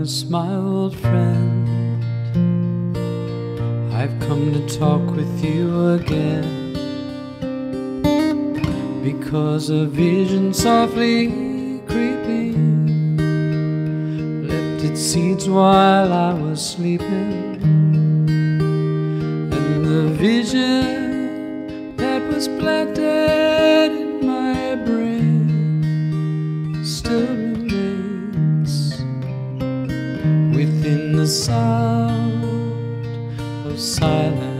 darkness, my old friend. I've come to talk with you again, because a vision softly creeping left its seeds while I was sleeping, and the vision that was planted in my brain still remains within the sound of silence.